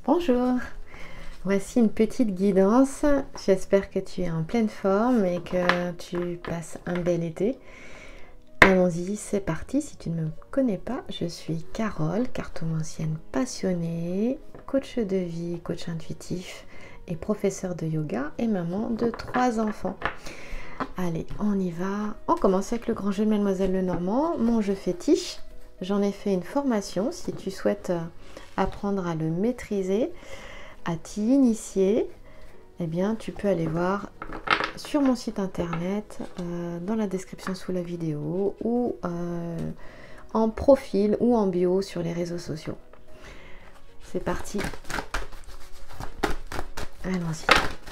Bonjour, voici une petite guidance. J'espère que tu es en pleine forme et que tu passes un bel été. Allons-y, c'est parti. Si tu ne me connais pas, je suis Carole, cartomancienne passionnée, coach de vie, coach intuitif et professeur de yoga et maman de 3 enfants. Allez, on y va. On commence avec le grand jeu de Mademoiselle Lenormand, mon jeu fétiche. J'en ai fait une formation. Si tu souhaites apprendre à le maîtriser, à t'y initier, eh bien tu peux aller voir sur mon site internet, dans la description sous la vidéo ou en profil ou en bio sur les réseaux sociaux. C'est parti. Allons-y.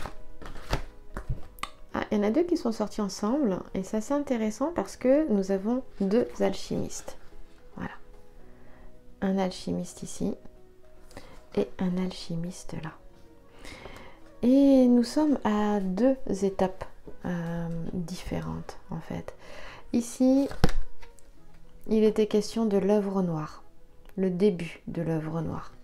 Ah, il y en a 2 qui sont sortis ensemble et c'est assez intéressant parce que nous avons 2 alchimistes. Voilà. Un alchimiste ici et un alchimiste là. Et nous sommes à 2 étapes différentes en fait. Ici, il était question de l'œuvre noire, le début de l'œuvre noire.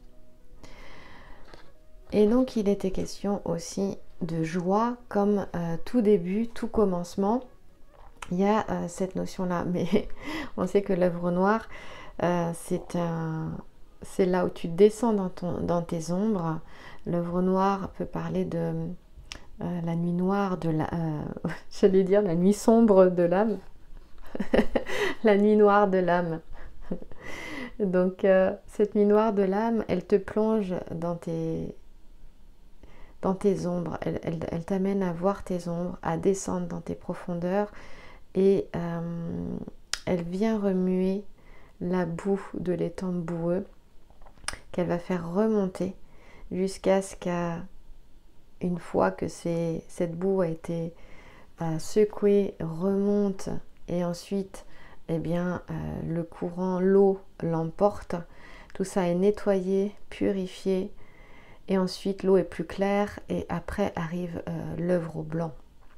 Et donc il était question aussi de joie comme tout début, tout commencement. Il y a cette notion-là, mais on sait que l'œuvre noire, c'est là où tu descends dans tes ombres. L'œuvre noire peut parler de la nuit noire de la... j'allais dire la nuit sombre de l'âme. La nuit noire de l'âme. Donc cette nuit noire de l'âme, elle te plonge dans tes ombres. Elle t'amène à voir tes ombres, à descendre dans tes profondeurs. Et elle vient remuer la boue de l'étang boueux qu'elle va faire remonter jusqu'à ce qu'une fois que cette boue a été secouée, remonte et ensuite eh bien, le courant, l'eau l'emporte. Tout ça est nettoyé, purifié et ensuite l'eau est plus claire et après arrive l'œuvre au blanc.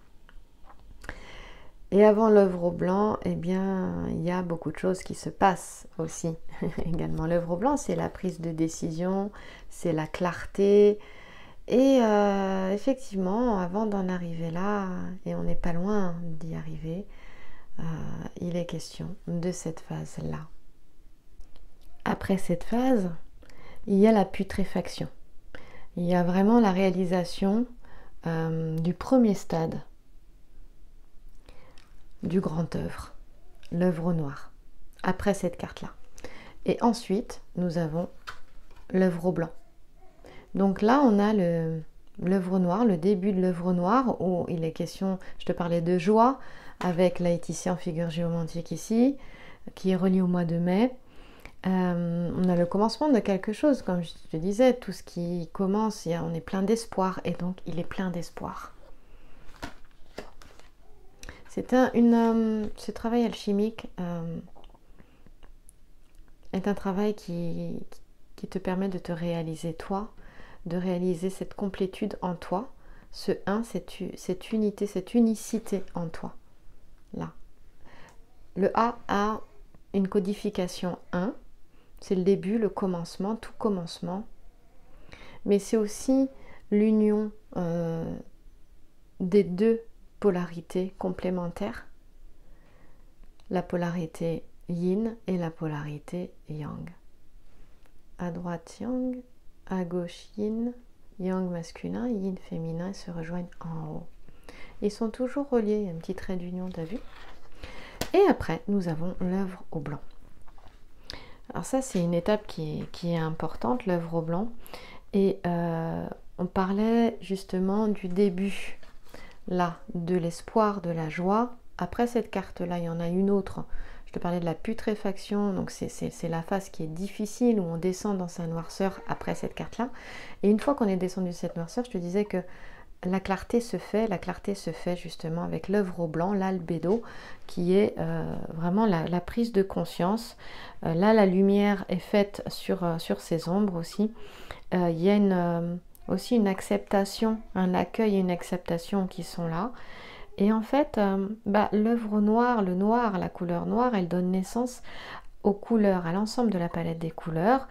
Et avant l'œuvre au blanc, eh bien, il y a beaucoup de choses qui se passent aussi. Également, l'œuvre au blanc, c'est la prise de décision, c'est la clarté. Et effectivement, avant d'en arriver là, et on n'est pas loin d'y arriver, il est question de cette phase-là. Après cette phase, il y a la putréfaction. Il y a vraiment la réalisation du premier stade du grand œuvre, l'œuvre noire, après cette carte-là. Et ensuite, nous avons l'œuvre au blanc. Donc là, on a l'œuvre noire, le début de l'œuvre noire, où il est question, je te parlais de joie, avec Laetitia en figure géomantique ici, qui est reliée au mois de mai. On a le commencement de quelque chose, comme je te disais, tout ce qui commence, on est plein d'espoir, et donc il est plein d'espoir. Ce travail alchimique est un travail qui te permet de te réaliser toi, de réaliser cette complétude en toi, ce un, cette unité, cette unicité en toi. Là. Le A a une codification 1, c'est le début, le commencement, tout commencement, mais c'est aussi l'union des 2 polarités complémentaires, la polarité yin et la polarité yang. À droite yang, à gauche yin, yang masculin, yin féminin se rejoignent en haut. Ils sont toujours reliés, il y a un petit trait d'union, tu as vu? Et après, nous avons l'œuvre au blanc. Alors ça, c'est une étape qui est importante, l'œuvre au blanc. Et on parlait justement du début, là, de l'espoir, de la joie. Après cette carte-là, il y en a une autre. Je te parlais de la putréfaction, donc c'est la phase qui est difficile, où on descend dans sa noirceur après cette carte-là. Et une fois qu'on est descendu de cette noirceur, je te disais que la clarté se fait justement avec l'œuvre au blanc, l'albédo, qui est vraiment la prise de conscience. Là, la lumière est faite sur ces ombres aussi. Il y a aussi une acceptation, un accueil et une acceptation qui sont là. Et en fait, l'œuvre noire, le noir, la couleur noire, elle donne naissance aux couleurs, à l'ensemble de la palette des couleurs.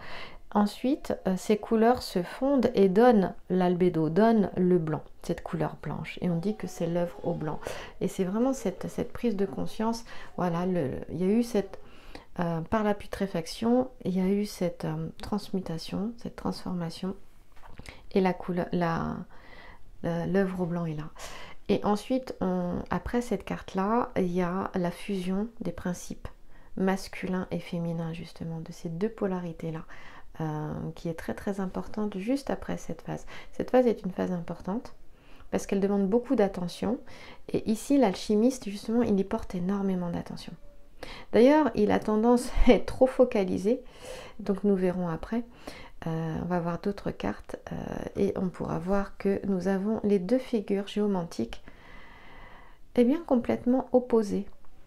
Ensuite, ces couleurs se fondent et donnent l'albédo, donnent le blanc, cette couleur blanche. Et on dit que c'est l'œuvre au blanc. Et c'est vraiment cette prise de conscience. Voilà, il y a eu par la putréfaction, il y a eu cette transmutation, cette transformation. Et l'œuvre au blanc est là. Et ensuite, après cette carte-là, il y a la fusion des principes masculin et féminin, justement, de ces deux polarités-là. Qui est très très importante juste après cette phase. Cette phase est une phase importante parce qu'elle demande beaucoup d'attention et ici l'alchimiste justement il y porte énormément d'attention. D'ailleurs il a tendance à être trop focalisé, donc nous verrons après. On va voir d'autres cartes et on pourra voir que nous avons les deux figures géomantiques bien complètement opposées.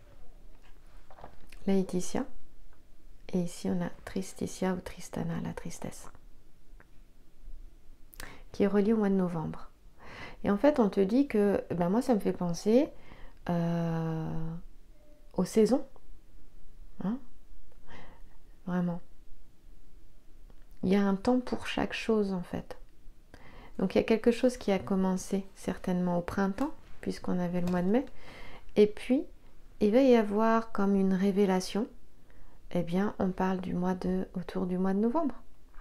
Laetitia. Et ici, on a Tristitia ou Tristana, la tristesse, qui est reliée au mois de novembre. Et en fait, on te dit que, moi, ça me fait penser aux saisons. Hein, vraiment. Il y a un temps pour chaque chose, en fait. Donc, il y a quelque chose qui a commencé certainement au printemps, puisqu'on avait le mois de mai. Et puis, il va y avoir comme une révélation. Eh bien, on parle autour du mois de novembre.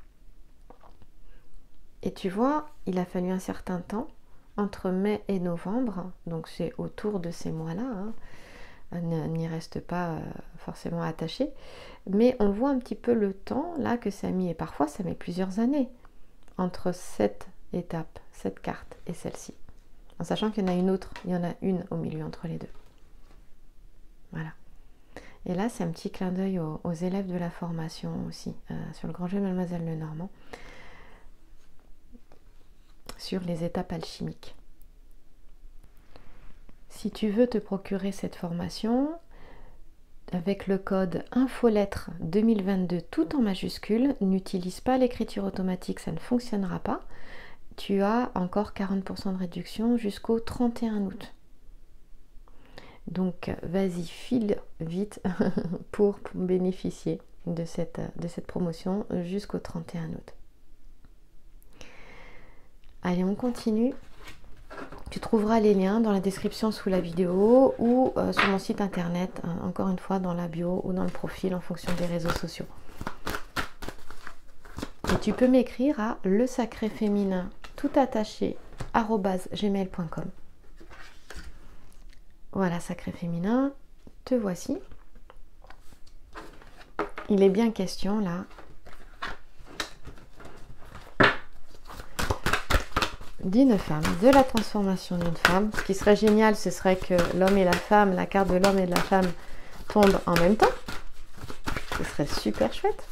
Et tu vois, il a fallu un certain temps, entre mai et novembre, donc c'est autour de ces mois-là, hein, n'y reste pas forcément attaché, mais on voit un petit peu le temps là que ça a mis, et parfois ça met plusieurs années, entre cette étape, cette carte et celle-ci, en sachant qu'il y en a une autre, il y en a une au milieu entre les deux. Voilà. Et là, c'est un petit clin d'œil aux élèves de la formation aussi, sur le grand jeu Mademoiselle Lenormand, sur les étapes alchimiques. Si tu veux te procurer cette formation, avec le code infolettre 2022 tout en majuscule, n'utilise pas l'écriture automatique, ça ne fonctionnera pas. Tu as encore 40% de réduction jusqu'au 31 août. Donc vas-y, file vite pour bénéficier de cette promotion jusqu'au 31 août. Allez, on continue. Tu trouveras les liens dans la description sous la vidéo ou sur mon site internet, encore une fois dans la bio ou dans le profil en fonction des réseaux sociaux. Et tu peux m'écrire à lesacréféminin tout attaché @gmail.com. Voilà, sacré féminin, te voici. Il est bien question là d'une femme, de la transformation d'une femme. Ce qui serait génial, ce serait que l'homme et la femme, la carte de l'homme et de la femme tombent en même temps. Ce serait super chouette.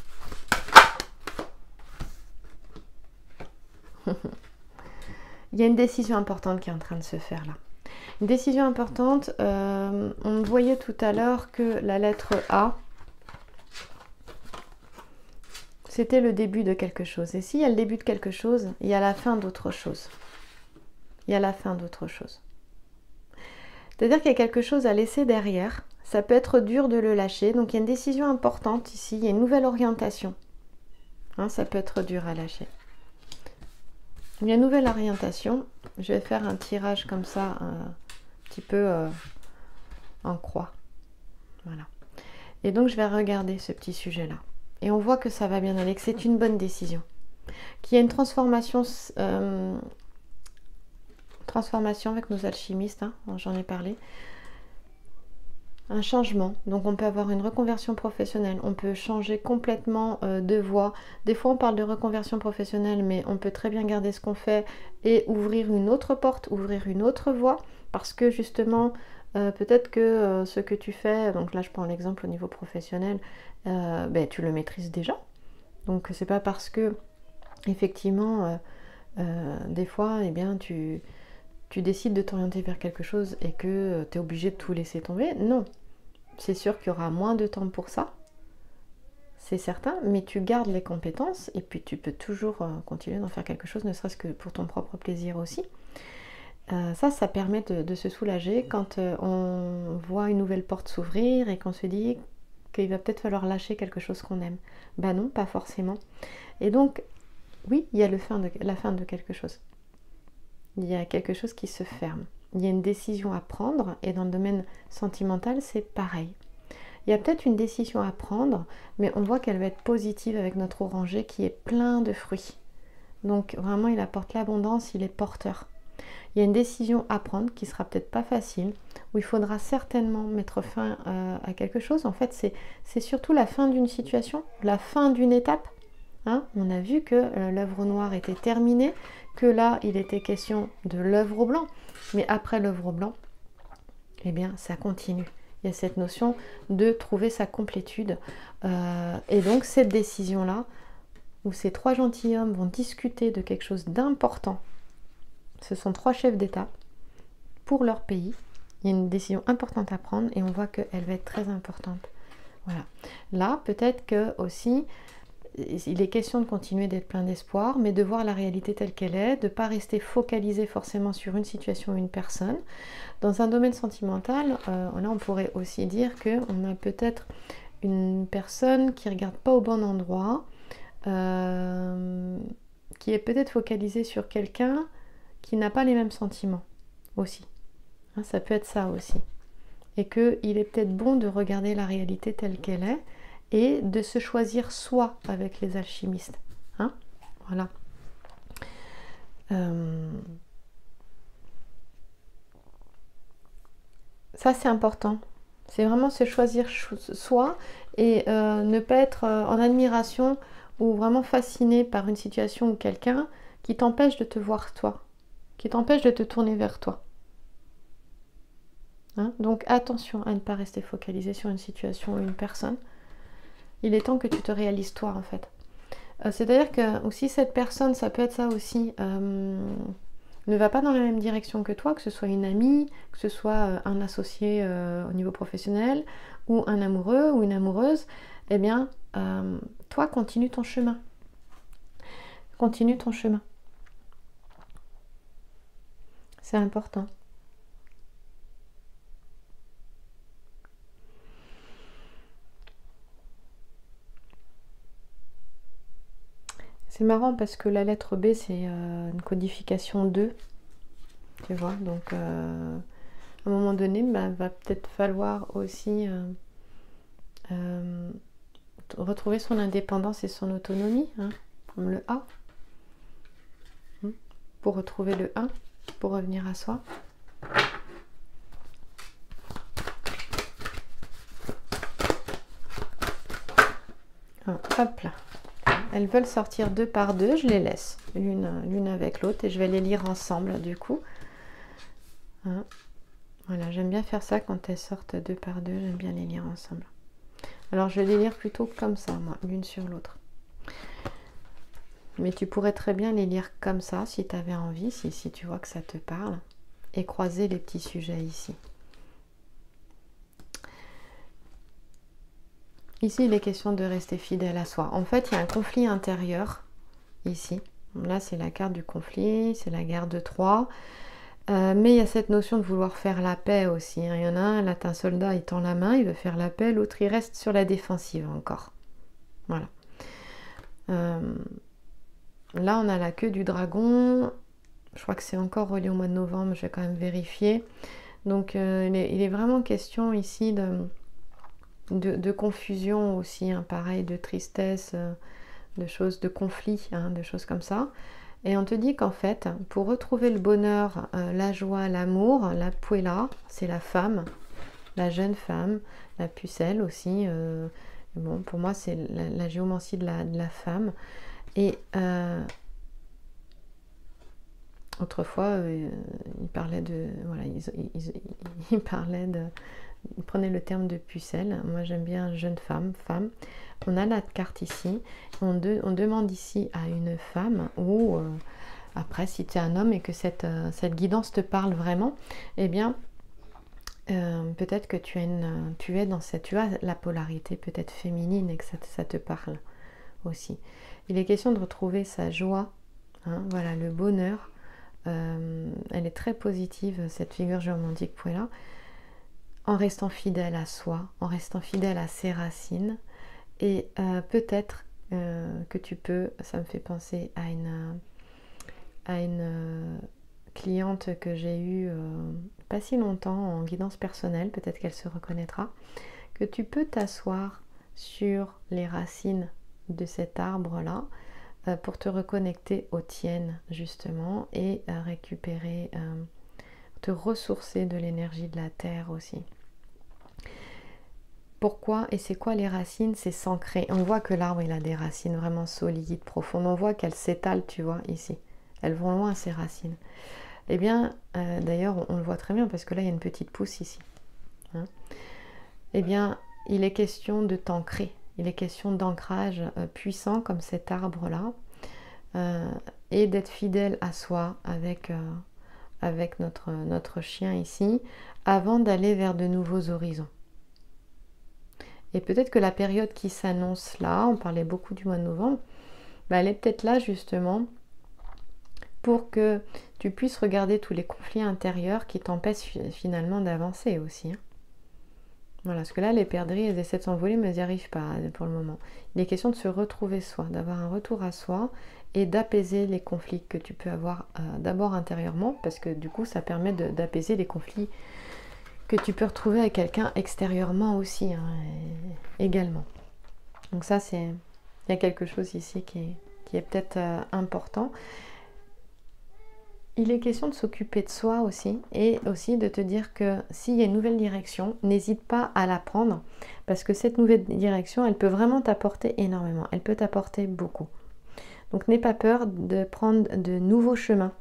Il y a une décision importante qui est en train de se faire là. Une décision importante, on voyait tout à l'heure que la lettre A, c'était le début de quelque chose. Et s'il y a le début de quelque chose, il y a la fin d'autre chose. Il y a la fin d'autre chose. C'est-à-dire qu'il y a quelque chose à laisser derrière. Ça peut être dur de le lâcher. Donc il y a une décision importante ici. Il y a une nouvelle orientation. Hein, ça peut être dur à lâcher. Il y a une nouvelle orientation. Je vais faire un tirage comme ça, un petit peu en croix. Voilà. Et donc je vais regarder ce petit sujet-là. Et on voit que ça va bien aller, que c'est une bonne décision. Qu'il y a une transformation avec nos alchimistes, hein, j'en ai parlé. Un changement. Donc on peut avoir une reconversion professionnelle. On peut changer complètement de voie. Des fois on parle de reconversion professionnelle, mais on peut très bien garder ce qu'on fait et ouvrir une autre porte, ouvrir une autre voie. Parce que justement, peut-être que ce que tu fais, donc là je prends l'exemple au niveau professionnel, tu le maîtrises déjà. Donc c'est pas parce que effectivement des fois tu décides de t'orienter vers quelque chose et que tu es obligé de tout laisser tomber. Non, c'est sûr qu'il y aura moins de temps pour ça, c'est certain, mais tu gardes les compétences et puis tu peux toujours continuer d'en faire quelque chose, ne serait-ce que pour ton propre plaisir aussi. Ça permet de se soulager quand on voit une nouvelle porte s'ouvrir et qu'on se dit qu'il va peut-être falloir lâcher quelque chose qu'on aime. Ben non, pas forcément. Et donc, oui, il y a la fin de quelque chose. Il y a quelque chose qui se ferme. Il y a une décision à prendre, et dans le domaine sentimental, c'est pareil. Il y a peut-être une décision à prendre, mais on voit qu'elle va être positive avec notre oranger qui est plein de fruits. Donc vraiment, il apporte l'abondance, il est porteur. Il y a une décision à prendre qui sera peut-être pas facile, où il faudra certainement mettre fin à quelque chose. En fait, c'est surtout la fin d'une situation, la fin d'une étape. Hein, on a vu que l'œuvre noire était terminée, que là, il était question de l'œuvre blanc. Mais après l'œuvre blanc, eh bien, ça continue. Il y a cette notion de trouver sa complétude. Et donc, cette décision-là, où ces 3 gentilshommes vont discuter de quelque chose d'important, ce sont 3 chefs d'État pour leur pays. Il y a une décision importante à prendre et on voit qu'elle va être très importante. Voilà. Là, peut-être que aussi, il est question de continuer d'être plein d'espoir, mais de voir la réalité telle qu'elle est, de ne pas rester focalisé forcément sur une situation ou une personne. Dans un domaine sentimental, là on pourrait aussi dire qu'on a peut-être une personne qui ne regarde pas au bon endroit, qui est peut-être focalisée sur quelqu'un qui n'a pas les mêmes sentiments aussi. Hein, ça peut être ça aussi. Et qu'il est peut-être bon de regarder la réalité telle qu'elle est et de se choisir soi avec les alchimistes. Hein, voilà. Ça, c'est important. C'est vraiment se choisir soi et ne pas être en admiration ou vraiment fasciné par une situation ou quelqu'un qui t'empêche de te voir toi, qui t'empêche de te tourner vers toi. Hein, donc attention à ne pas rester focalisé sur une situation ou une personne. Il est temps que tu te réalises toi en fait. C'est-à-dire que aussi cette personne, ça peut être ça aussi, ne va pas dans la même direction que toi, que ce soit une amie, que ce soit un associé au niveau professionnel, ou un amoureux ou une amoureuse, eh bien, toi, continue ton chemin. Continue ton chemin. C'est important. C'est marrant parce que la lettre B, c'est une codification 2, tu vois, donc à un moment donné, va peut-être falloir aussi retrouver son indépendance et son autonomie, hein, comme le A, pour retrouver le 1, pour revenir à soi. Hop là. Elles veulent sortir 2 par 2, je les laisse l'une avec l'autre et je vais les lire ensemble du coup. Hein, voilà, j'aime bien faire ça quand elles sortent 2 par 2, j'aime bien les lire ensemble. Alors je vais les lire plutôt comme ça, moi, l'une sur l'autre. Mais tu pourrais très bien les lire comme ça si tu avais envie, si tu vois que ça te parle, et croiser les petits sujets ici. Ici, il est question de rester fidèle à soi. En fait, il y a un conflit intérieur, ici. Là, c'est la carte du conflit, c'est la guerre de Troie. Mais il y a cette notion de vouloir faire la paix aussi. Hein. Il y en a un, là, un soldat, il tend la main, il veut faire la paix. L'autre, il reste sur la défensive encore. Voilà. Là, on a la queue du dragon. Je crois que c'est encore relié au mois de novembre. Je vais quand même vérifier. Donc, il est vraiment question ici de confusion aussi, hein, pareil, de tristesse, de choses, de conflits, hein, de choses comme ça. Et on te dit qu'en fait, pour retrouver le bonheur, la joie, l'amour, la puella, c'est la femme, la jeune femme, la pucelle aussi. Bon, pour moi, c'est la géomancie de la femme. Et autrefois, il parlait de... Voilà, il parlait de... Il prenait le terme de pucelle. Moi, j'aime bien jeune femme, femme. On a la carte ici. On demande ici à une femme ou après, si tu es un homme et que cette guidance te parle vraiment, eh bien, peut-être que tu as la polarité peut-être féminine et que ça te parle aussi. Il est question de retrouver sa joie, hein, voilà, le bonheur. Elle est très positive, cette figure géomantique Puella. en restant fidèle à soi, en restant fidèle à ses racines. Et peut-être que tu peux, ça me fait penser à une cliente que j'ai eue pas si longtemps en guidance personnelle, peut-être qu'elle se reconnaîtra, que tu peux t'asseoir sur les racines de cet arbre-là pour te reconnecter aux tiennes justement et récupérer, te ressourcer de l'énergie de la terre aussi. Pourquoi et c'est quoi les racines? C'est s'ancrer. On voit que l'arbre il a des racines vraiment solides, profondes. On voit qu'elles s'étalent, tu vois, ici. Elles vont loin ces racines. Eh bien, d'ailleurs, on le voit très bien parce que là, il y a une petite pousse ici. Hein. Eh bien, il est question de t'ancrer. Il est question d'ancrage puissant comme cet arbre-là et d'être fidèle à soi avec notre chien ici avant d'aller vers de nouveaux horizons. Et peut-être que la période qui s'annonce là, on parlait beaucoup du mois de novembre, elle est peut-être là justement pour que tu puisses regarder tous les conflits intérieurs qui t'empêchent finalement d'avancer aussi. Hein. Voilà, parce que là, les perdrix, elles essaient de s'envoler, mais elles n'y arrivent pas pour le moment. Il est question de se retrouver soi, d'avoir un retour à soi et d'apaiser les conflits que tu peux avoir d'abord intérieurement, parce que du coup, ça permet d'apaiser les conflits que tu peux retrouver avec quelqu'un extérieurement aussi, hein, également. Donc ça, il y a quelque chose ici qui est peut-être important. Il est question de s'occuper de soi aussi et aussi de te dire que s'il y a une nouvelle direction, n'hésite pas à la prendre parce que cette nouvelle direction, elle peut vraiment t'apporter énormément. Elle peut t'apporter beaucoup. Donc n'aie pas peur de prendre de nouveaux chemins.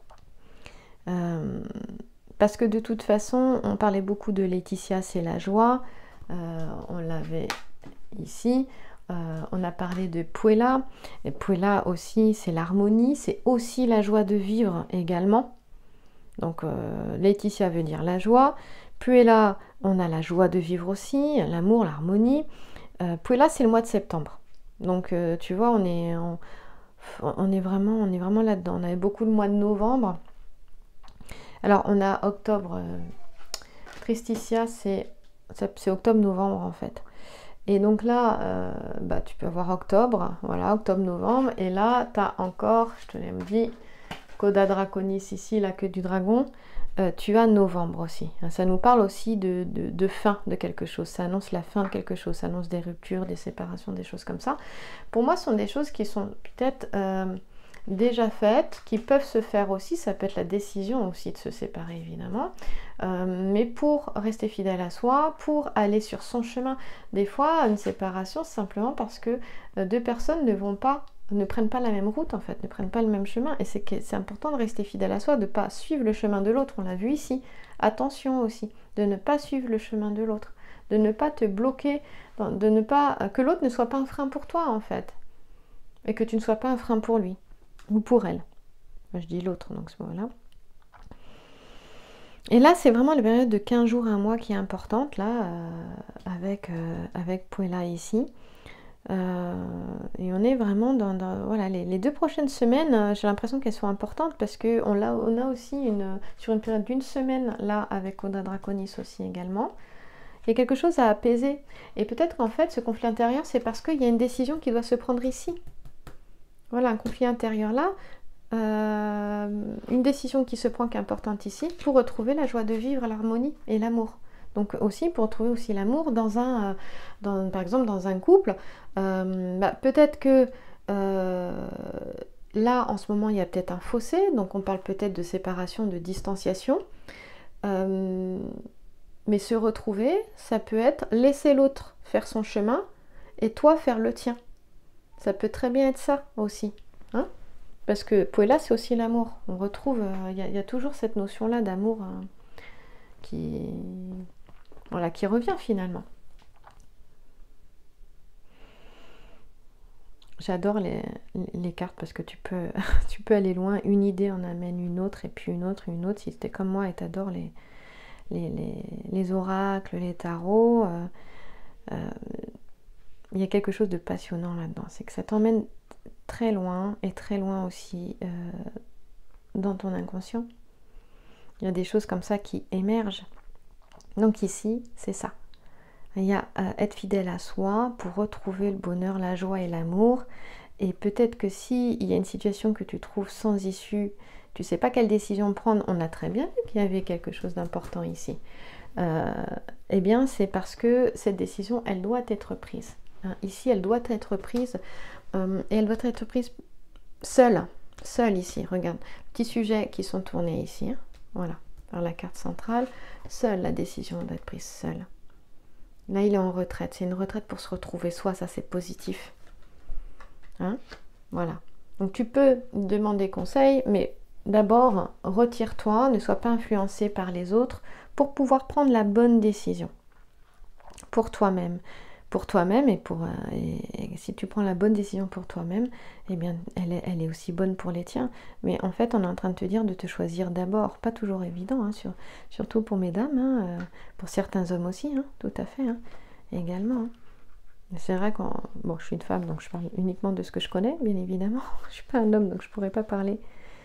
Parce que de toute façon, on parlait beaucoup de Laetitia, c'est la joie. On l'avait ici. On a parlé de Puella. Et Puella aussi, c'est l'harmonie. C'est aussi la joie de vivre également. Donc Laetitia veut dire la joie. Puella, on a la joie de vivre aussi, l'amour, l'harmonie. Puella, c'est le mois de septembre. Donc tu vois, on est vraiment là-dedans. On avait beaucoup le mois de novembre. Alors, on a octobre. Tristitia, c'est octobre-novembre en fait. Et donc là, tu peux avoir octobre, voilà, octobre-novembre. Et là, tu as encore, je te l'ai dit, Coda Draconis ici, la queue du dragon. Tu as novembre aussi. Ça nous parle aussi de fin de quelque chose. Ça annonce la fin de quelque chose. Ça annonce des ruptures, des séparations, des choses comme ça. Pour moi, ce sont des choses qui sont peut-être déjà faites, qui peuvent se faire aussi. Ça peut être la décision aussi de se séparer, évidemment. Mais pour rester fidèle à soi, pour aller sur son chemin. Des fois, une séparation, simplement parce que deux personnes ne prennent pas la même route en fait, ne prennent pas le même chemin. Et c'est important de rester fidèle à soi, de ne pas suivre le chemin de l'autre. On l'a vu ici. Attention aussi, de ne pas suivre le chemin de l'autre. De ne pas te bloquer, de ne pas que l'autre ne soit pas un frein pour toi en fait. Et que tu ne sois pas un frein pour lui. Ou pour elle. Moi, je dis l'autre, donc ce moment-là. Et là, c'est vraiment la période de 15 jours, un mois qui est importante, là, avec Puella ici. Et on est vraiment dans voilà, les 2 prochaines semaines, j'ai l'impression qu'elles sont importantes parce qu'on a aussi sur une période d'1 semaine, là, avec Coda Draconis aussi également. Il y a quelque chose à apaiser. Et peut-être qu'en fait, ce conflit intérieur, c'est parce qu'il y a une décision qui doit se prendre ici. Voilà, un conflit intérieur là, une décision qui se prend qui est importante ici pour retrouver la joie de vivre, l'harmonie et l'amour. Donc aussi pour trouver aussi l'amour par exemple dans un couple, peut-être que là en ce moment il y a peut-être un fossé, donc on parle peut-être de séparation, de distanciation, mais se retrouver, ça peut être laisser l'autre faire son chemin et toi faire le tien. Ça peut très bien être ça aussi. Hein, parce que Puella, c'est aussi l'amour. On retrouve, il y a toujours cette notion-là d'amour qui revient finalement. J'adore les cartes parce que tu peux aller loin. Une idée en amène une autre, et puis une autre. Si c'était comme moi et t'adores les oracles, les tarots, il y a quelque chose de passionnant là-dedans. C'est que ça t'emmène très loin et très loin aussi dans ton inconscient. Il y a des choses comme ça qui émergent Donc ici, c'est ça. Il y a être fidèle à soi pour retrouver le bonheur, la joie et l'amour. Et peut-être que si il y a une situation que tu trouves sans issue, tu ne sais pas quelle décision prendre, on a très bien vu qu'il y avait quelque chose d'important ici. Eh bien, c'est parce que cette décision, elle doit être prise. Hein. Ici, elle doit être prise et elle doit être prise seule. Seule ici, regarde. Petits sujets qui sont tournés ici. Hein. Voilà, par la carte centrale. Seule la décision doit être prise, seule. Là, il est en retraite. C'est une retraite pour se retrouver soi, ça c'est positif. Hein? Voilà. Donc tu peux demander conseil, mais d'abord, retire-toi, ne sois pas influencé par les autres pour pouvoir prendre la bonne décision. Pour toi-même. Pour toi-même et si tu prends la bonne décision pour toi-même, eh bien, elle est aussi bonne pour les tiens. Mais en fait, on est en train de te dire de te choisir d'abord. Pas toujours évident, hein, surtout pour mesdames, hein, pour certains hommes aussi, hein, tout à fait, hein, également. Hein. C'est vrai que bon, je suis une femme, donc je parle uniquement de ce que je connais, bien évidemment. Je ne suis pas un homme, donc je ne pourrais pas parler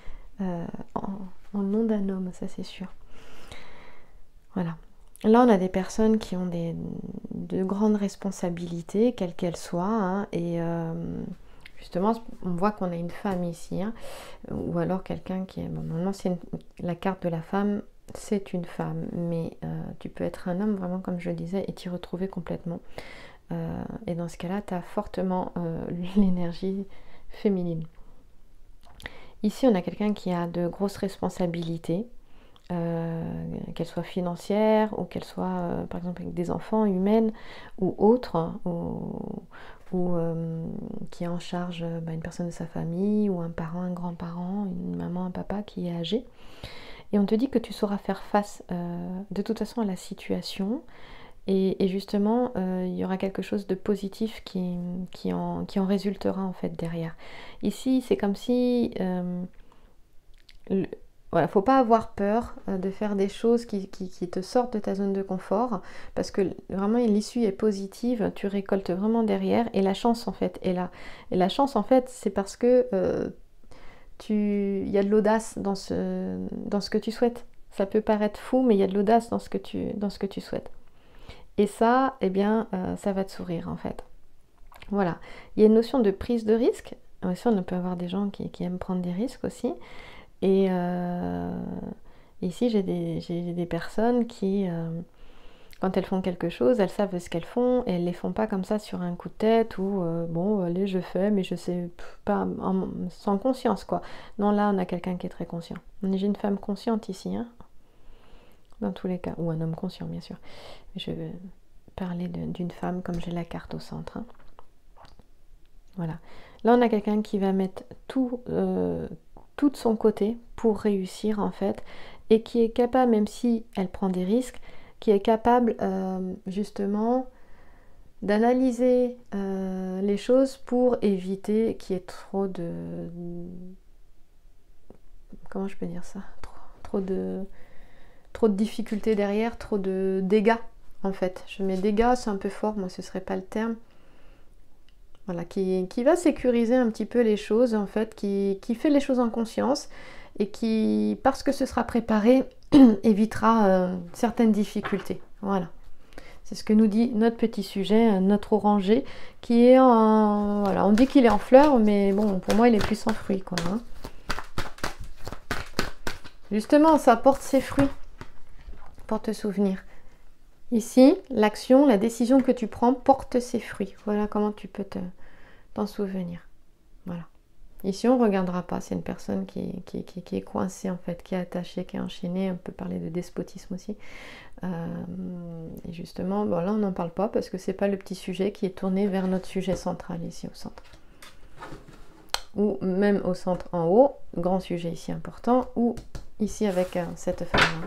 en nom d'un homme, ça c'est sûr. Voilà. Là, on a des personnes qui ont de grandes responsabilités, quelles qu'elles soient, hein, et justement, on voit qu'on a une femme ici, hein, ou alors quelqu'un qui est... Bon, normalement, la carte de la femme, c'est une femme, mais tu peux être un homme, vraiment, comme je le disais, et t'y retrouver complètement. Et dans ce cas-là, tu as fortement l'énergie féminine. Ici, on a quelqu'un qui a de grosses responsabilités, qu'elles soient financières ou qu'elles soient, par exemple, avec des enfants, humaines ou autres, ou qui est en charge une personne de sa famille, ou un parent, un grand-parent, une maman, un papa qui est âgé. Et on te dit que tu sauras faire face de toute façon à la situation. Et justement, il y aura quelque chose de positif qui en résultera en fait derrière. Ici, c'est comme si... voilà, faut pas avoir peur de faire des choses qui te sortent de ta zone de confort, parce que vraiment l'issue est positive, tu récoltes vraiment derrière, et la chance en fait est là. Et la chance en fait, c'est parce que il y a de l'audace dans ce que tu souhaites. Ça peut paraître fou, mais il y a de l'audace dans ce que tu souhaites. Et ça, eh bien, ça va te sourire en fait. Voilà. Il y a une notion de prise de risque. Aussi, on peut avoir des gens qui aiment prendre des risques aussi. Et ici, j'ai des personnes qui, quand elles font quelque chose, elles savent ce qu'elles font et elles ne les font pas comme ça sur un coup de tête ou bon, allez, je fais, mais je sais pas, sans conscience quoi. Non, là, on a quelqu'un qui est très conscient. J'ai une femme consciente ici, hein. Dans tous les cas, ou un homme conscient bien sûr. Je vais parler d'une femme comme j'ai la carte au centre. Hein. Voilà. Là, on a quelqu'un qui va mettre tout de son côté pour réussir en fait, et qui est capable, même si elle prend des risques, qui est capable justement d'analyser les choses pour éviter qu'il y ait trop de... Comment je peux dire ça ? Trop de difficultés derrière, trop de dégâts en fait. Je mets dégâts, c'est un peu fort, moi ce serait pas le terme. Voilà, qui va sécuriser un petit peu les choses en fait, qui fait les choses en conscience et qui, parce que ce sera préparé, évitera certaines difficultés. Voilà. C'est ce que nous dit notre petit sujet, notre oranger, qui est en... Voilà, on dit qu'il est en fleurs, mais bon, pour moi il est plus en fruits, quoi. Hein. Justement, ça porte ses fruits. Pour te souvenir. Ici, l'action, la décision que tu prends porte ses fruits. Voilà comment tu peux t'en souvenir. Voilà. Ici, on ne regardera pas. C'est une personne qui est coincée, en fait, qui est attachée, qui est enchaînée. On peut parler de despotisme aussi. Et justement, bon, là, on n'en parle pas parce que ce n'est pas le petit sujet qui est tourné vers notre sujet central ici au centre. Ou même au centre en haut, grand sujet ici important, ou ici avec cette femme-là.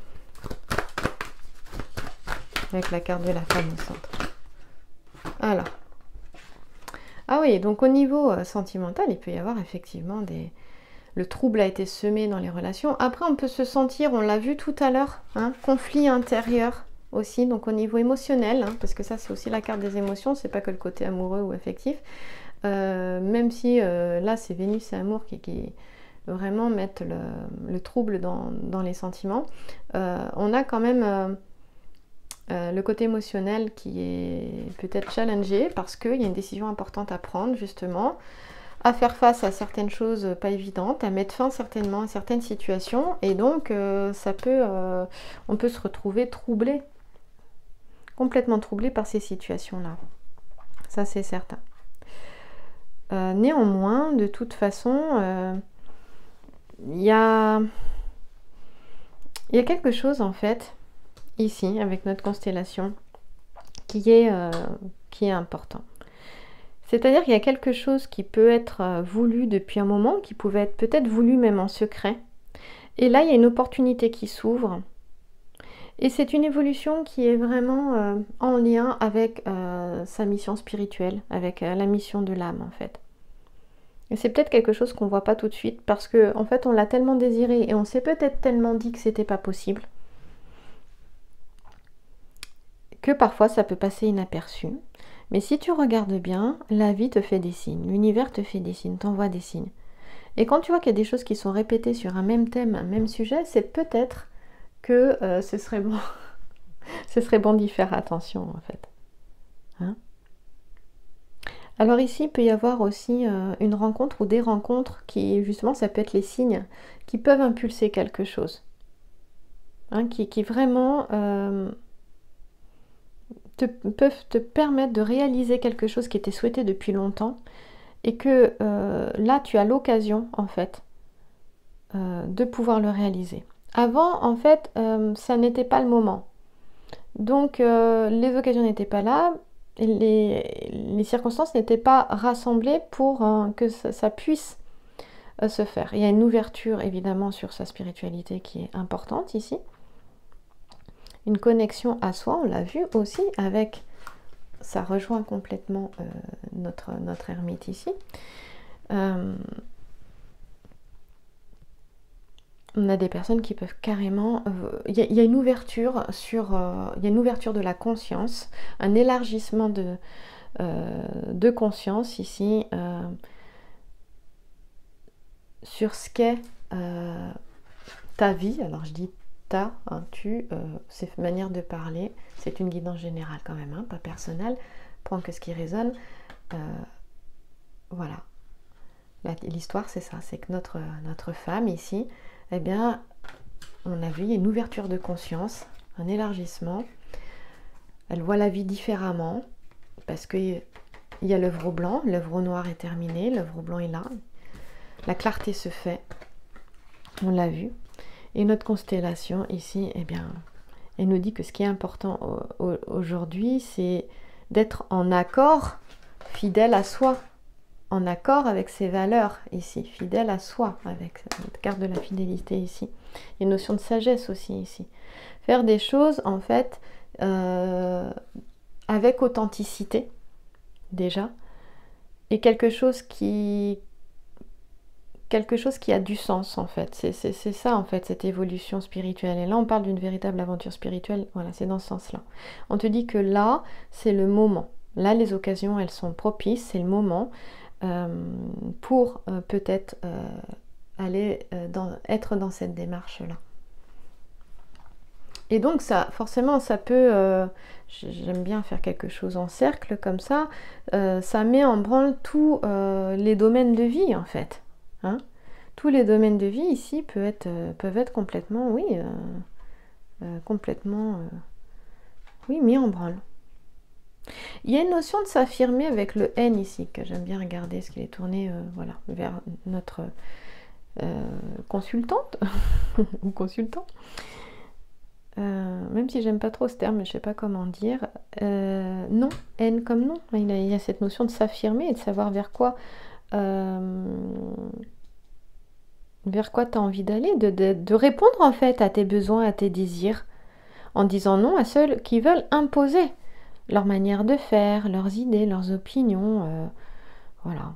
Avec la carte de la femme au centre. Alors. Ah oui, donc au niveau sentimental, il peut y avoir effectivement le trouble a été semé dans les relations. Après, on peut se sentir, on l'a vu tout à l'heure, hein, conflit intérieur aussi, donc au niveau émotionnel, hein, parce que ça c'est aussi la carte des émotions, c'est pas que le côté amoureux ou affectif. Même si là c'est Vénus et Amour qui vraiment mettent le trouble dans les sentiments, on a quand même... le côté émotionnel qui est peut-être challengé parce qu'il y a une décision importante à prendre justement, à faire face à certaines choses pas évidentes, à mettre fin certainement à certaines situations et donc on peut se retrouver troublé, complètement troublé par ces situations-là. Ça c'est certain. Néanmoins, de toute façon, il y a quelque chose en fait ici avec notre constellation qui est important. C'est-à-dire qu'il y a quelque chose qui peut être voulu depuis un moment, qui pouvait être peut-être voulu même en secret. Et là, il y a une opportunité qui s'ouvre. Et c'est une évolution qui est vraiment en lien avec sa mission spirituelle, avec la mission de l'âme en fait. Et c'est peut-être quelque chose qu'on ne voit pas tout de suite parce qu'en fait on l'a tellement désiré et on s'est peut-être tellement dit que c'était pas possible que parfois ça peut passer inaperçu. Mais si tu regardes bien, la vie te fait des signes, l'univers te fait des signes, t'envoie des signes. Et quand tu vois qu'il y a des choses qui sont répétées sur un même thème, un même sujet, c'est peut-être que ce serait bon, ce serait bon d'y faire attention en fait. Hein? Alors ici, il peut y avoir aussi une rencontre ou des rencontres qui, justement, ça peut être les signes qui peuvent impulser quelque chose. Hein, qui vraiment peuvent te permettre de réaliser quelque chose qui était souhaité depuis longtemps et que là, tu as l'occasion, en fait, de pouvoir le réaliser. Avant, en fait, ça n'était pas le moment. Donc, les occasions n'étaient pas là, et les circonstances n'étaient pas rassemblées pour que ça puisse se faire. Il y a une ouverture, évidemment, sur sa spiritualité qui est importante ici. Une connexion à soi, on l'a vu aussi avec, ça rejoint complètement notre ermite ici. On a des personnes qui peuvent carrément, il y a une ouverture il y a une ouverture de la conscience, un élargissement de conscience ici sur ce qu'est ta vie. Alors je dis ta, hein, tu, c'est une manière de parler, c'est une guidance générale quand même, hein, pas personnelle, prends que ce qui résonne. Voilà, l'histoire c'est ça, c'est que notre femme ici, eh bien, on a vu, il y a une ouverture de conscience, un élargissement. Elle voit la vie différemment, parce qu'il y a l'œuvre au blanc, l'œuvre au noir est terminée, l'œuvre au blanc est là. La clarté se fait, on l'a vu. Et notre constellation ici, eh bien, elle nous dit que ce qui est important aujourd'hui, c'est d'être en accord, fidèle à soi, en accord avec ses valeurs ici, fidèle à soi, avec cette carte de la fidélité ici. Il y a une notion de sagesse aussi ici. Faire des choses en fait avec authenticité déjà, et quelque chose qui a du sens en fait. C'est ça en fait, cette évolution spirituelle. Et là on parle d'une véritable aventure spirituelle, voilà, c'est dans ce sens-là. On te dit que là, c'est le moment. Là, les occasions, elles sont propices, c'est le moment. Pour peut-être aller être dans cette démarche-là. Et donc ça, forcément, ça peut, j'aime bien faire quelque chose en cercle comme ça met en branle tous les domaines de vie en fait. Hein, tous les domaines de vie ici peuvent être complètement, oui, mis en branle. Il y a une notion de s'affirmer avec le N ici, que j'aime bien regarder, ce qu'il est tourné voilà, vers notre consultante ou consultant. Même si j'aime pas trop ce terme, je sais pas comment dire. Non, N comme non. Il y a cette notion de s'affirmer et de savoir vers quoi tu as envie d'aller, de répondre en fait à tes besoins, à tes désirs, en disant non à ceux qui veulent imposer leur manière de faire, leurs idées, leurs opinions, voilà.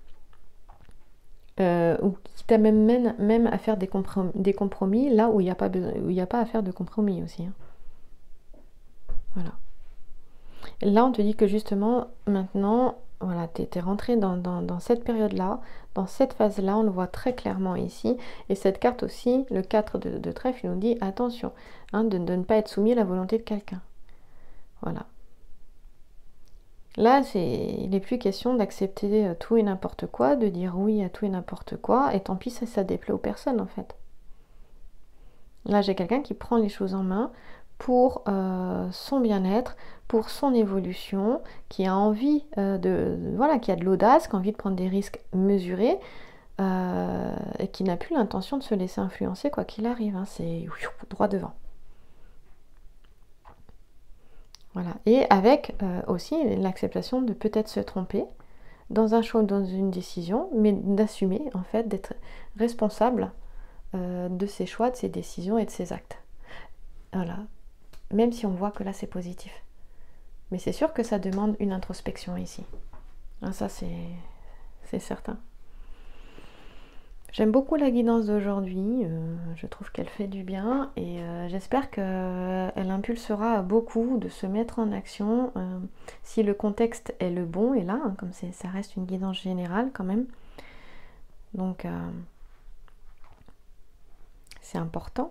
Ou qui t'amène même à faire des compromis là où il n'y a pas à faire de compromis aussi. Hein. Voilà. Et là, on te dit que justement, maintenant, voilà, tu es rentré dans cette période-là, dans cette phase-là, on le voit très clairement ici. Et cette carte aussi, le 4 de trèfle, il nous dit attention, hein, de ne pas être soumis à la volonté de quelqu'un. Voilà. Là, il n'est plus question d'accepter tout et n'importe quoi, de dire oui à tout et n'importe quoi, et tant pis, ça déplaît aux personnes en fait. Là, j'ai quelqu'un qui prend les choses en main pour son bien-être, pour son évolution, qui a envie voilà, qui a de l'audace, qui a envie de prendre des risques mesurés, et qui n'a plus l'intention de se laisser influencer quoi qu'il arrive. Hein, c'est droit devant. Voilà. Et avec aussi l'acceptation de peut-être se tromper dans un choix, dans une décision, mais d'assumer en fait, d'être responsable de ses choix, de ses décisions et de ses actes. Voilà. Même si on voit que là c'est positif. Mais c'est sûr que ça demande une introspection ici. Ah, ça c'est certain. J'aime beaucoup la guidance d'aujourd'hui, je trouve qu'elle fait du bien et j'espère qu'elle impulsera beaucoup de se mettre en action si le contexte est le bon, et là, hein, comme ça reste une guidance générale quand même. Donc c'est important.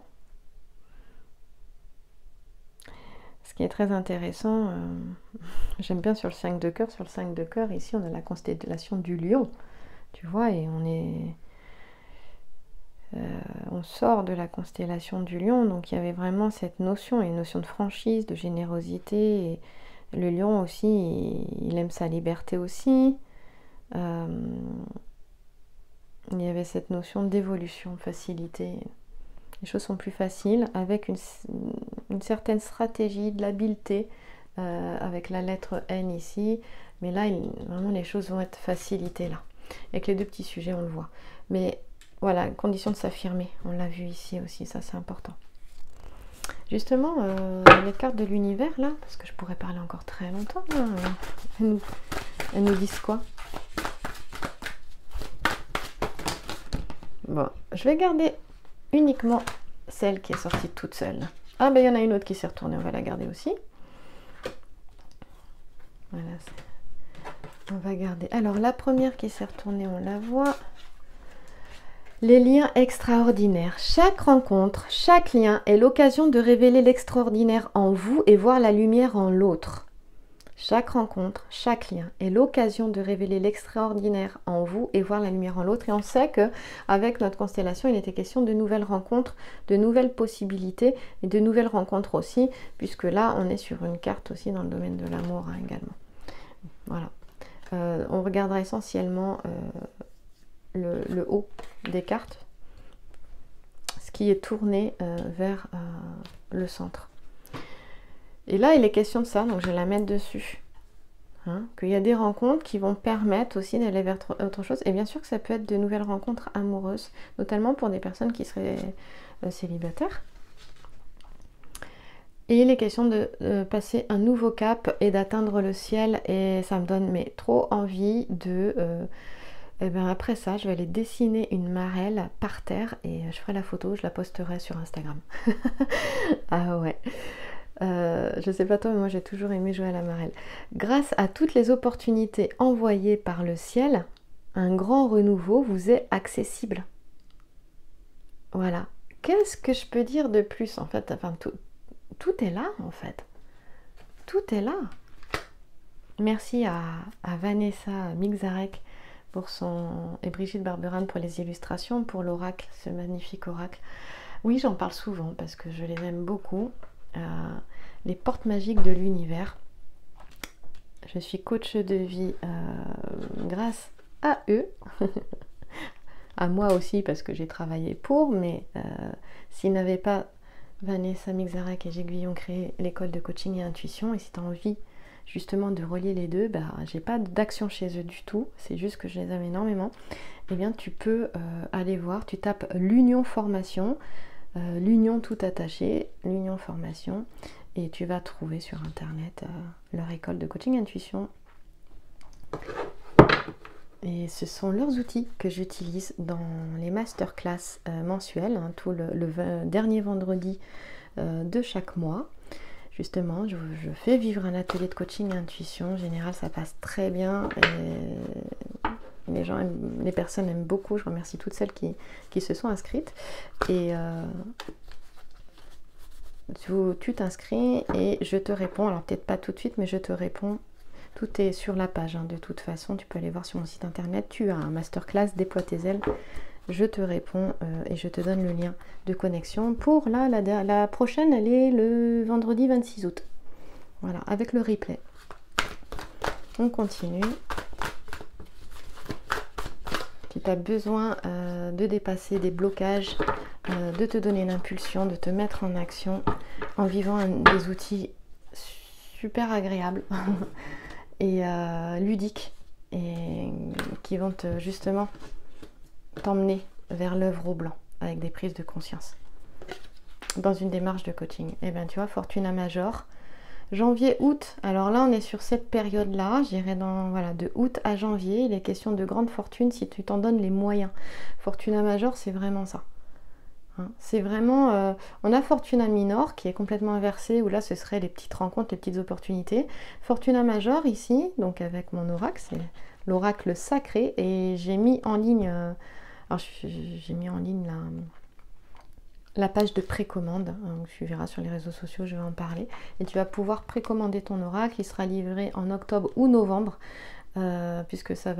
Ce qui est très intéressant, j'aime bien sur le 5 de cœur, ici on a la constellation du lion, tu vois, et on sort de la constellation du lion, donc il y avait vraiment cette notion, une notion de franchise, de générosité, et le lion aussi, il aime sa liberté aussi, il y avait cette notion d'évolution, facilité, les choses sont plus faciles, avec une certaine stratégie, de l'habileté, avec la lettre N ici, mais là, vraiment les choses vont être facilitées là, avec les deux petits sujets, on le voit, mais voilà, condition de s'affirmer, on l'a vu ici aussi, ça c'est important. Justement, les cartes de l'univers là, parce que je pourrais parler encore très longtemps, là, elles nous disent quoi? Bon, je vais garder uniquement celle qui est sortie toute seule. Ah ben il y en a une autre qui s'est retournée, on va la garder aussi. Voilà, on va garder. Alors la première qui s'est retournée, on la voit. Les liens extraordinaires. Chaque rencontre, chaque lien est l'occasion de révéler l'extraordinaire en vous et voir la lumière en l'autre. Chaque rencontre, chaque lien est l'occasion de révéler l'extraordinaire en vous et voir la lumière en l'autre. Et on sait qu'avec notre constellation, il était question de nouvelles rencontres, de nouvelles possibilités et de nouvelles rencontres aussi, puisque là, on est sur une carte aussi dans le domaine de l'amour hein, également. Voilà. On regardera essentiellement le haut des cartes, ce qui est tourné vers le centre. Et là, il est question de ça, donc je vais la mettre dessus. Hein, qu'il y a des rencontres qui vont permettre aussi d'aller vers autre chose. Et bien sûr que ça peut être de nouvelles rencontres amoureuses, notamment pour des personnes qui seraient célibataires. Et il est question de passer un nouveau cap et d'atteindre le ciel. Et ça me donne trop envie de... et bien après ça, je vais aller dessiner une marelle par terre et je ferai la photo, je la posterai sur Instagram. Ah ouais. Je sais pas toi, mais moi j'ai toujours aimé jouer à la marelle. Grâce à toutes les opportunités envoyées par le ciel, un grand renouveau vous est accessible. Voilà. Qu'est-ce que je peux dire de plus en fait? Enfin, tout est là en fait. Tout est là. Merci à Vanessa Mixarek pour et Brigitte Barberan pour les illustrations, pour l'oracle, ce magnifique oracle. Oui, j'en parle souvent parce que je les aime beaucoup. Les portes magiques de l'univers. Je suis coach de vie grâce à eux. À moi aussi parce que j'ai travaillé pour, mais s'ils n'avaient pas Vanessa Mixarek et Gilles Guillon créé l'école de coaching et intuition, et si tu as envie justement de relier les deux, j'ai pas d'action chez eux du tout, c'est juste que je les aime énormément, et bien tu peux aller voir, tu tapes l'union formation, l'union tout attaché, l'union formation, et tu vas trouver sur internet leur école de coaching intuition. Et ce sont leurs outils que j'utilise dans les masterclass mensuelles, hein, tout le dernier vendredi de chaque mois. Justement, je fais vivre un atelier de coaching intuition. En général, ça passe très bien. Et les personnes aiment beaucoup. Je remercie toutes celles qui se sont inscrites. Et tu t'inscris et je te réponds. Alors peut-être pas tout de suite, mais je te réponds. Tout est sur la page, hein, de toute façon. Tu peux aller voir sur mon site internet. Tu as un masterclass, déploie tes ailes. Je te réponds et je te donne le lien de connexion. Pour là, la prochaine, elle est le vendredi 26 août. Voilà, avec le replay. On continue. Si tu as besoin de dépasser des blocages, de te donner une impulsion, de te mettre en action en vivant des outils super agréables et ludiques et qui vont justement t'emmener vers l'œuvre au blanc avec des prises de conscience dans une démarche de coaching. Et bien tu vois, Fortuna Major, janvier, août, alors là on est sur cette période là, j'irai dans, voilà, de août à janvier, il est question de grande fortune si tu t'en donnes les moyens. Fortuna Major, c'est vraiment ça, hein, c'est vraiment, on a Fortuna Minor qui est complètement inversé, où là ce serait les petites rencontres, les petites opportunités. Fortuna Major ici, donc avec mon oracle, c'est l'oracle sacré, et j'ai mis en ligne, alors j'ai mis en ligne la page de précommande, hein, tu verras sur les réseaux sociaux, je vais en parler, et tu vas pouvoir précommander ton oracle. Il sera livré en octobre ou novembre, puisque ça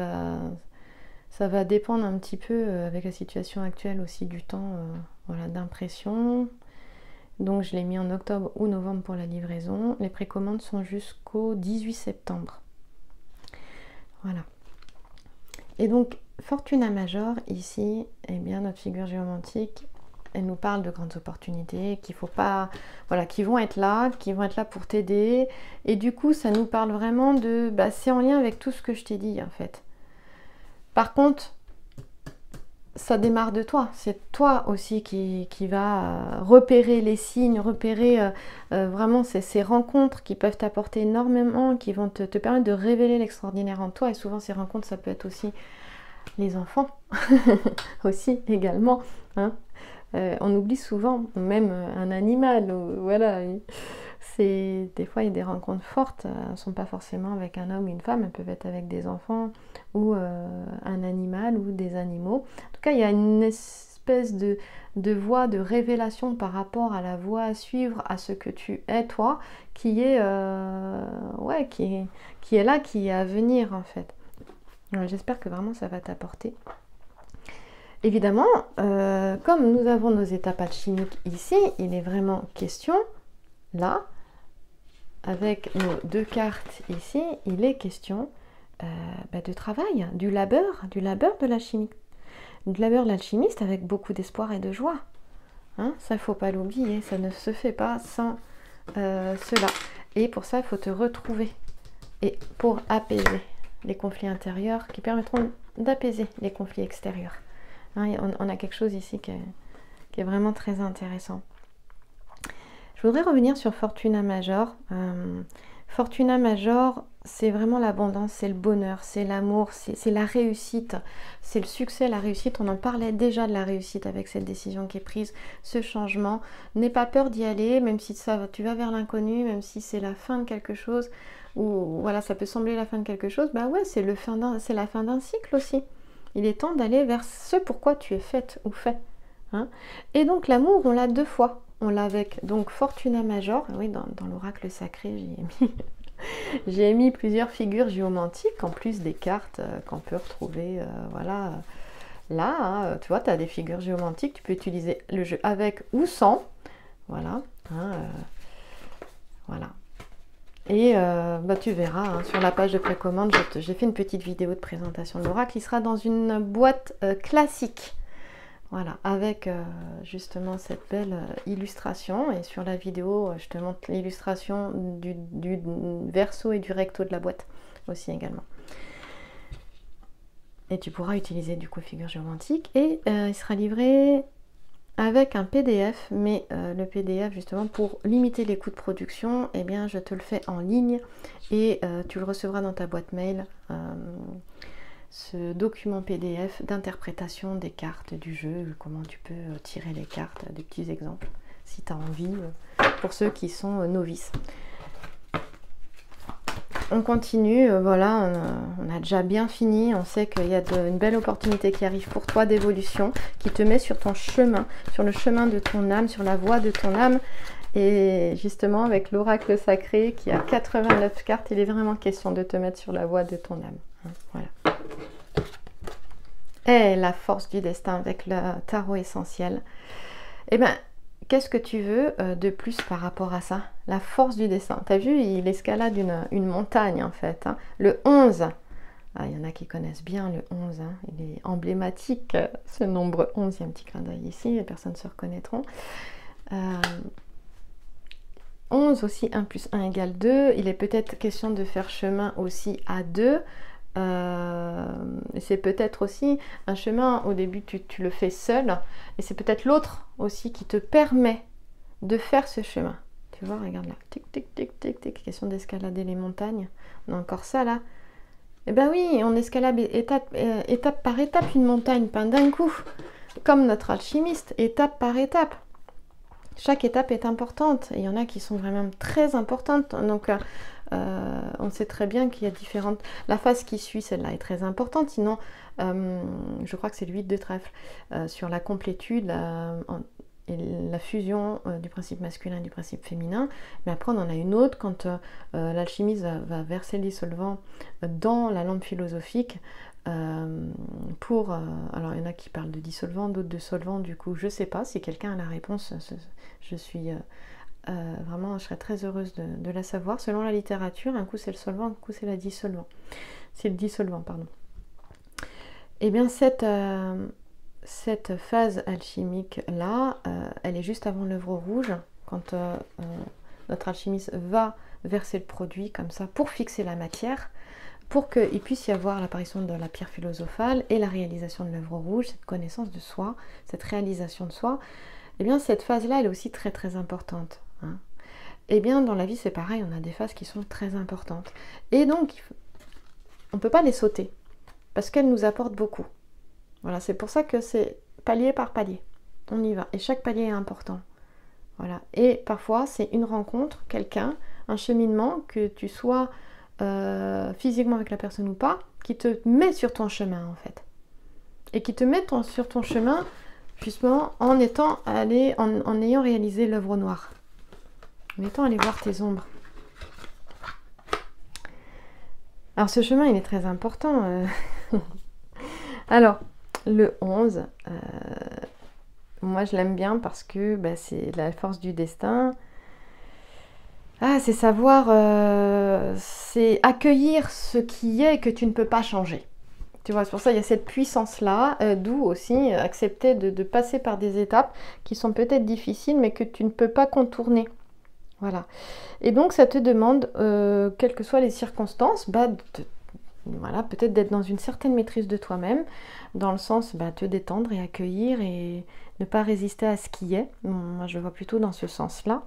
va dépendre un petit peu avec la situation actuelle aussi du temps, voilà, d'impression. Donc je l'ai mis en octobre ou novembre pour la livraison. Les précommandes sont jusqu'au 18 septembre. Voilà. Et donc Fortuna Major ici, eh bien notre figure géomantique, elle nous parle de grandes opportunités qu'il faut pas, voilà, qui vont être là pour t'aider. Et du coup, ça nous parle vraiment de, bah, c'est en lien avec tout ce que je t'ai dit en fait. Par contre, ça démarre de toi. C'est toi aussi qui va repérer les signes, repérer vraiment ces rencontres qui peuvent t'apporter énormément, qui vont te permettre de révéler l'extraordinaire en toi. Et souvent, ces rencontres, ça peut être aussi les enfants, aussi également, hein. On oublie souvent, même un animal, voilà, des fois il y a des rencontres fortes, elles ne sont pas forcément avec un homme ou une femme, elles peuvent être avec des enfants ou un animal ou des animaux. En tout cas, il y a une espèce de voie de révélation par rapport à la voie à suivre, à ce que tu es toi, qui est là, qui est à venir en fait. J'espère que vraiment ça va t'apporter. Évidemment, comme nous avons nos étapes alchimiques ici, il est vraiment question, là, avec nos deux cartes ici, il est question de travail, du labeur de l'alchimie. Du labeur de l'alchimiste avec beaucoup d'espoir et de joie. Hein, ça, il ne faut pas l'oublier, ça ne se fait pas sans cela. Et pour ça, il faut te retrouver. Et pour apaiser les conflits intérieurs qui permettront d'apaiser les conflits extérieurs. On a quelque chose ici qui est vraiment très intéressant. Je voudrais revenir sur Fortuna Major. Fortuna Major, c'est vraiment l'abondance, c'est le bonheur, c'est l'amour, c'est la réussite, c'est le succès, la réussite. On en parlait déjà de la réussite avec cette décision qui est prise, ce changement. N'aie pas peur d'y aller, même si tu vas vers l'inconnu, même si c'est la fin de quelque chose, ou voilà, ça peut sembler la fin de quelque chose, bah ouais, c'est la fin d'un cycle aussi. Il est temps d'aller vers ce pourquoi tu es faite ou fait. Hein. Et donc l'amour, on l'a deux fois. On l'a avec donc Fortuna Major. Oui, dans l'oracle sacré, j'ai mis plusieurs figures géomantiques, en plus des cartes qu'on peut retrouver. Voilà. Là, hein, tu vois, tu as des figures géomantiques. Tu peux utiliser le jeu avec ou sans. Voilà. Hein, voilà. Et tu verras, hein, sur la page de précommande, j'ai fait une petite vidéo de présentation de l'oracle. Il sera dans une boîte classique, voilà, avec justement cette belle illustration. Et sur la vidéo, je te montre l'illustration du verso et du recto de la boîte aussi également. Et tu pourras utiliser du coup figure géomantique. Et il sera livré avec un PDF, mais le PDF justement pour limiter les coûts de production, eh bien je te le fais en ligne et tu le recevras dans ta boîte mail, ce document PDF d'interprétation des cartes du jeu, comment tu peux tirer les cartes, des petits exemples si tu as envie, pour ceux qui sont novices. On continue, voilà, on a déjà bien fini, on sait qu'il y a une belle opportunité qui arrive pour toi d'évolution, qui te met sur ton chemin, sur le chemin de ton âme, sur la voie de ton âme, Et justement, avec l'oracle sacré qui a 89 cartes, il est vraiment question de te mettre sur la voie de ton âme. Voilà. Et la force du destin avec le tarot essentiel. Eh bien, qu'est-ce que tu veux de plus par rapport à ça? La force du destin. Tu as vu, il escalade une montagne en fait. Hein. Le 11. Ah, il y en a qui connaissent bien le 11. Hein. Il est emblématique, ce nombre 11. Il y a un petit clin d'œil ici, les personnes se reconnaîtront. 11 aussi, 1 plus 1 égale 2. Il est peut-être question de faire chemin aussi à 2. C'est peut-être aussi un chemin, au début tu le fais seul, et c'est peut-être l'autre aussi qui te permet de faire ce chemin. Tu vois, regarde là, tic tic tic tic tic, question d'escalader les montagnes. On a encore ça là. Eh ben oui, on escalade étape par étape une montagne, pas d'un coup, comme notre alchimiste, étape par étape. Chaque étape est importante, et il y en a qui sont vraiment très importantes, donc on sait très bien qu'il y a différentes... La phase qui suit, celle-là est très importante, sinon, je crois que c'est le 8 de trèfle, sur la complétude, et la fusion du principe masculin et du principe féminin. Mais après, on en a une autre, quand l'alchimiste va verser le dissolvant dans la lampe philosophique, alors il y en a qui parlent de dissolvant, d'autres de solvant, du coup je sais pas, si quelqu'un a la réponse, je suis vraiment, je serais très heureuse de la savoir. Selon la littérature, un coup c'est le solvant, un coup c'est le dissolvant, pardon. Et bien cette phase alchimique là, elle est juste avant l'œuvre rouge, quand notre alchimiste va verser le produit comme ça pour fixer la matière, pour qu'il puisse y avoir l'apparition de la pierre philosophale et la réalisation de l'œuvre rouge, cette connaissance de soi, cette réalisation de soi. Et bien cette phase-là, elle est aussi très très importante. Hein. Et bien dans la vie, c'est pareil, on a des phases qui sont très importantes. Et donc, on ne peut pas les sauter, parce qu'elles nous apportent beaucoup. Voilà, c'est pour ça que c'est palier par palier. On y va. Et chaque palier est important. Voilà. Et parfois, c'est une rencontre, quelqu'un, un cheminement, que tu sois physiquement avec la personne ou pas, qui te met sur ton chemin en fait. Et qui te met sur ton chemin justement en ayant réalisé l'œuvre noire. En étant allé voir tes ombres. Alors ce chemin, il est très important. Alors, le 11, moi je l'aime bien parce que c'est la force du destin. Ah, c'est savoir, c'est accueillir ce qui est et que tu ne peux pas changer. Tu vois, c'est pour ça qu'il y a cette puissance-là, d'où aussi accepter de passer par des étapes qui sont peut-être difficiles, mais que tu ne peux pas contourner. Voilà. Et donc, ça te demande, quelles que soient les circonstances, voilà, peut-être d'être dans une certaine maîtrise de toi-même, dans le sens, te détendre et accueillir et ne pas résister à ce qui est. Moi, je le vois plutôt dans ce sens-là.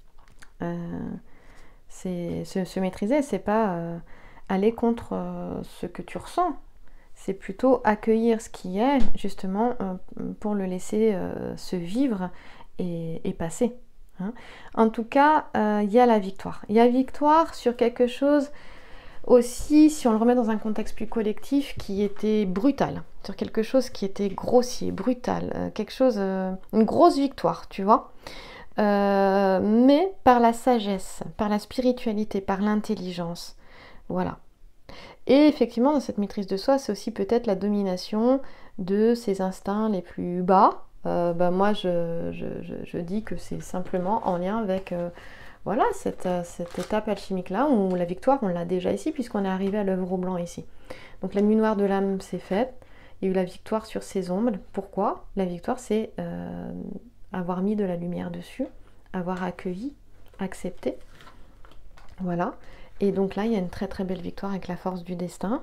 C'est se maîtriser, c'est pas aller contre ce que tu ressens, c'est plutôt accueillir ce qui est, justement, pour le laisser se vivre et passer. Hein. En tout cas, il y a la victoire. Il y a victoire sur quelque chose aussi, si on le remet dans un contexte plus collectif, qui était brutal, sur quelque chose qui était grossier, brutal, quelque chose, une grosse victoire, tu vois. Mais par la sagesse, par la spiritualité, par l'intelligence. Voilà. Et effectivement, dans cette maîtrise de soi, c'est aussi peut-être la domination de ses instincts les plus bas. Moi, je dis que c'est simplement en lien avec voilà, cette étape alchimique-là, où la victoire, on l'a déjà ici, puisqu'on est arrivé à l'œuvre au blanc ici. Donc la nuit noire de l'âme, c'est faite. Il y a eu la victoire sur ses ombres. Pourquoi? La victoire, c'est... avoir mis de la lumière dessus, avoir accueilli, accepté. Voilà. Et donc là, il y a une très très belle victoire avec la force du destin.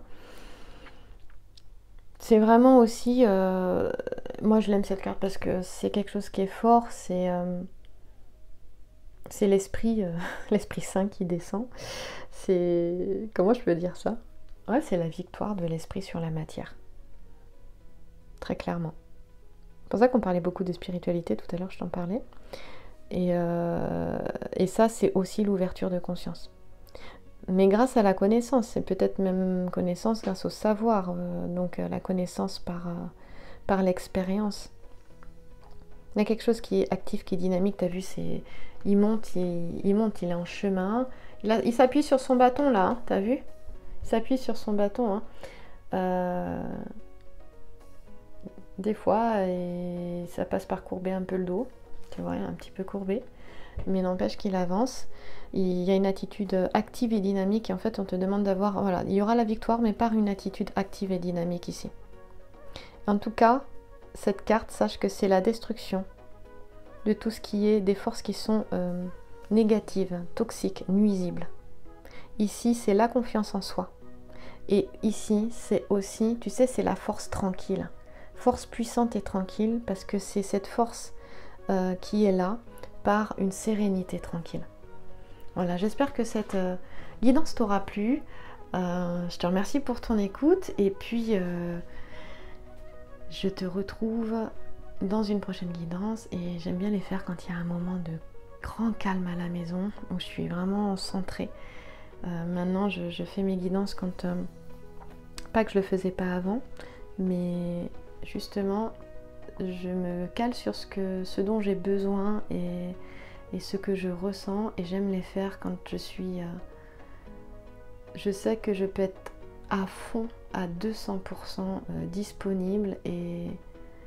C'est vraiment aussi... moi, je l'aime cette carte parce que c'est quelque chose qui est fort. C'est l'esprit l'Esprit Saint qui descend. C'est... Comment je peux dire ça? Ouais, c'est la victoire de l'esprit sur la matière. Très clairement. C'est pour ça qu'on parlait beaucoup de spiritualité, tout à l'heure je t'en parlais. Et ça, c'est aussi l'ouverture de conscience. Mais grâce à la connaissance, c'est peut-être même connaissance grâce au savoir, donc la connaissance par l'expérience. Il y a quelque chose qui est actif, qui est dynamique. Tu as vu, il monte, il est en chemin. Il s'appuie sur son bâton là, hein, tu as vu? Il s'appuie sur son bâton. Hein. Des fois, et ça passe par courber un peu le dos. Tu vois, il est un petit peu courbé. Mais n'empêche qu'il avance. Il y a une attitude active et dynamique. Et en fait, on te demande d'avoir... Voilà, il y aura la victoire, mais par une attitude active et dynamique ici. En tout cas, cette carte, sache que c'est la destruction de tout ce qui est des forces qui sont négatives, toxiques, nuisibles. Ici, c'est la confiance en soi. Et ici, c'est aussi, tu sais, c'est la force tranquille. Force puissante et tranquille, parce que c'est cette force qui est là par une sérénité tranquille. Voilà, j'espère que cette guidance t'aura plu. Je te remercie pour ton écoute et puis je te retrouve dans une prochaine guidance et j'aime bien les faire quand il y a un moment de grand calme à la maison où je suis vraiment centrée. Maintenant, je fais mes guidances quand... pas que je le faisais pas avant, mais justement, je me cale sur ce dont j'ai besoin et ce que je ressens, et j'aime les faire quand je suis... je sais que je peux être à fond, à 200% disponible et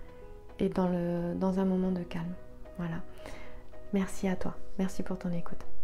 dans un moment de calme. Voilà. Merci à toi. Merci pour ton écoute.